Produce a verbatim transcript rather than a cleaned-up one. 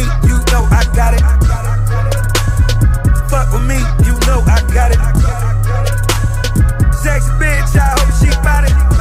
you know I got it. Fuck with me, you know I got it. Sexy bitch, I hope she bout it.